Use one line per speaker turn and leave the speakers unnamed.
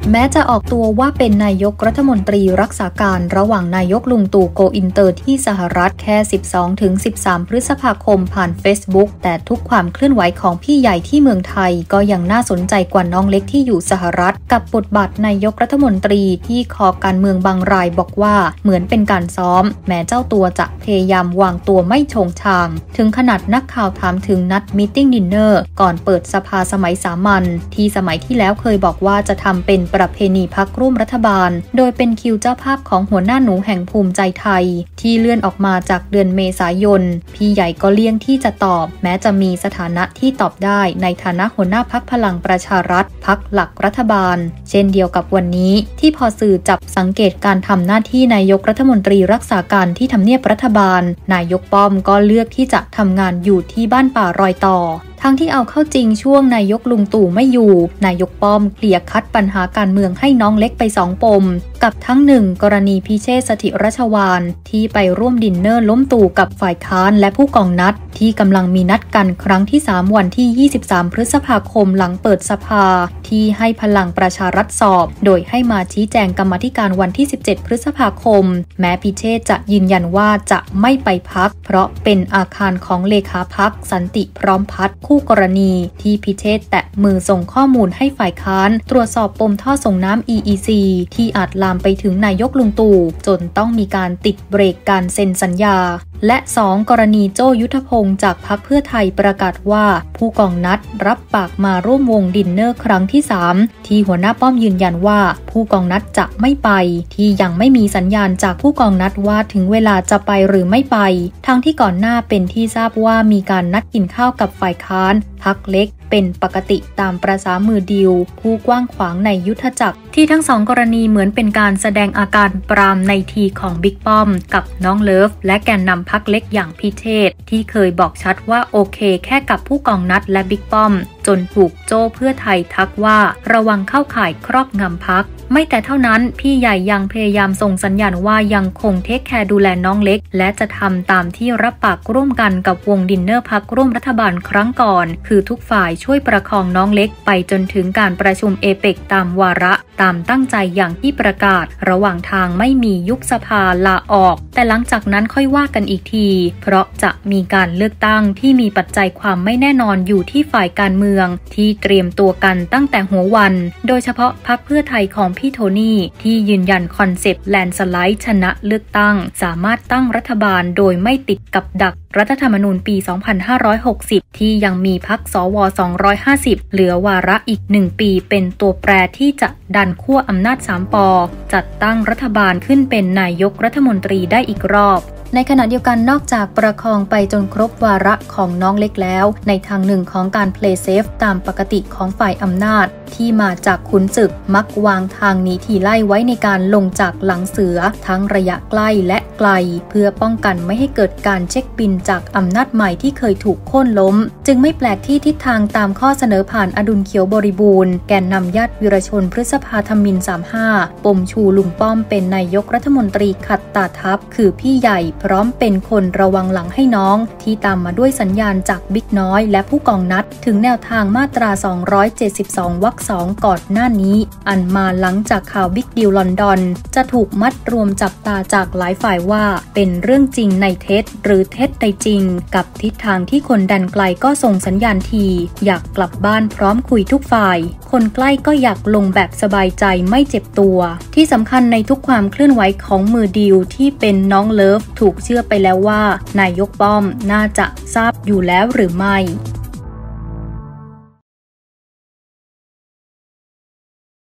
แม้จะออกตัวว่าเป็นนายกรัฐมนตรีรักษาการระหว่างนายกลุงตู่โกอินเตอร์ที่สหรัฐแค่ 12-13 พฤษภาคมผ่าน Facebook แต่ทุกความเคลื่อนไหวของพี่ใหญ่ที่เมืองไทยก็ยังน่าสนใจกว่าน้องเล็กที่อยู่สหรัฐกับบทบาทนายกรัฐมนตรีที่คอการเมืองบางรายบอกว่าเหมือนเป็นการซ้อมแม้เจ้าตัวจะพยายามวางตัวไม่โฉงฉางถึงขนาดนักข่าวถามถึงนัดมีตติ้งดินเนอร์ก่อนเปิดสภาสมัยสามัญที่สมัยที่แล้วเคยบอกว่าจะทำเป็นประเพณีพรรคร่วมรัฐบาลโดยเป็นคิวเจ้าภาพของหัวหน้าหนูแห่งภูมิใจไทยที่เลื่อนออกมาจากเดือนเมษายนพี่ใหญ่ก็เลี่ยงที่จะตอบแม้จะมีสถานะที่ตอบได้ในฐานะหัวหน้าพรรคพลังประชารัฐพรรคหลักรัฐบาลเช่นเดียวกับวันนี้ที่พอสื่อจับสังเกตการทำหน้าที่นายกรัฐมนตรีรักษาการที่ทำเนียบรัฐบาลนายกป้อมก็เลือกที่จะทำงานอยู่ที่บ้านป่ารอยต่อทั้งที่เอาเข้าจริงช่วงนายกลุงตู่ไม่อยู่นายกป้อมเคลียร์คัดปัญหาการเมืองให้น้องเล็กไป2 ปมกับทั้ง1กรณีพิเชษฐ์สถิรชวาลที่ไปร่วมดินเนอร์ล้มตู่กับฝ่ายค้านและผู้กองนัดที่กำลังมีนัดกันครั้งที่3วันที่23พฤษภาคมหลังเปิดสภาที่ให้พลังประชารัฐสอบโดยให้มาชี้แจงกรรมาธิการวันที่17พฤษภาคมแม้พิเชษฐ์จะยืนยันว่าจะไม่ไปพักเพราะเป็นอาคารของเลขาพรรคสันติพร้อมพัฒน์คู่กรณีที่พิเชษฐ์แตะมือส่งข้อมูลให้ฝ่ายค้านตรวจสอบปมท่อส่งน้ำ EEC ที่อาจลามไปถึงนายกลุงตู่จนต้องมีการติดเบรกการเซ็นสัญญาและ2กรณีโจ้ยุทธพงศ์จากพรรคเพื่อไทยประกาศว่าผู้กองนัดรับปากมาร่วมวงดินเนอร์ครั้งที่3ที่หัวหน้าป้อมยืนยันว่าผู้กองนัดจะไม่ไปที่ยังไม่มีสัญญาณจากผู้กองนัดว่าถึงเวลาจะไปหรือไม่ไปทั้งที่ก่อนหน้าเป็นที่ทราบว่ามีการนัดกินข้าวกับฝ่ายค้านพรรคเล็กเป็นปกติตามประสามือดีลผู้กว้างขวางในยุทธจักรที่ทั้ง2กรณีเหมือนเป็นการแสดงอาการปรามในทีของบิ๊กป้อมกับน้องเลิฟและแกนนำพรรคเล็กอย่างพิเชษฐ์ที่เคยบอกชัดว่าโอเคแค่กับผู้กองนัดและบิ๊กป้อมจนถูกโจ้เพื่อไทยทักว่าระวังเข้าข่ายครอบงำพรรคไม่แต่เท่านั้นพี่ใหญ่ยังพยายามส่งสัญญาณว่ายังคงเทคแคร์ดูแลน้องเล็กและจะทำตามที่รับปากร่วมกันกับวงดินเนอร์พรรคร่วมรัฐบาลครั้งก่อนคือทุกฝ่ายช่วยประคองน้องเล็กไปจนถึงการประชุมเอเปกตามวาระตามตั้งใจอย่างที่ประกาศระหว่างทางไม่มียุบสภาลาออกแต่หลังจากนั้นค่อยว่ากันอีกทีเพราะจะมีการเลือกตั้งที่มีปัจจัยความไม่แน่นอนอยู่ที่ฝ่ายการเมืองที่เตรียมตัวกันตั้งแต่หัววันโดยเฉพาะพรรคเพื่อไทยของพี่โทนี่ที่ยืนยันคอนเซปต์แลนด์สไลด์ชนะเลือกตั้งสามารถตั้งรัฐบาลโดยไม่ติดกับดักรัฐธรรมนูญปี 2560 ที่ยังมีพรรคสว 250 เหลือวาระอีก1 ปีเป็นตัวแปรที่จะดันขั้วอำนาจ3 ป.จัดตั้งรัฐบาลขึ้นเป็นนายกรัฐมนตรีได้อีกรอบในขณะเดียวกันนอกจากประคองไปจนครบวาระของน้องเล็กแล้วในทางหนึ่งของการ play safe ตามปกติของฝ่ายอำนาจที่มาจากขุนศึกมักวางทางหนีทีไล่ไว้ในการลงจากหลังเสือทั้งระยะใกล้และไกลเพื่อป้องกันไม่ให้เกิดการเช็คบินจากอำนาจใหม่ที่เคยถูกโค่นล้มจึงไม่แปลกที่ทิศทางตามข้อเสนอผ่านอดุลเขียวบริบูรณ์แกนนำญาติวีรชนพฤษภาธมิน 35 ปมชูลุงป้อมเป็นนายกรัฐมนตรีขัดตาทัพคือพี่ใหญ่พร้อมเป็นคนระวังหลังให้น้องที่ตามมาด้วยสัญญาณจากบิ๊กน้อยและผู้กองนัดถึงแนวทางมาตรา 272 วรรค 2 ก่อนหน้านี้อันมาหลังจากข่าวบิ๊กดีลลอนดอนจะถูกมัดรวมจับตาจากหลายฝ่ายว่าเป็นเรื่องจริงในเท็จหรือเท็จในจริงกับทิศทางที่คนดันไกลก็ส่งสัญญาณทีอยากกลับบ้านพร้อมคุยทุกฝ่ายคนใกล้ก็อยากลงแบบสบายใจไม่เจ็บตัวที่สำคัญในทุกความเคลื่อนไหวของมือดีลที่เป็นน้องเลิฟถูกเชื่อไปแล้วว่านายกป้อมน่าจะทราบอยู่แล้วหรือไม่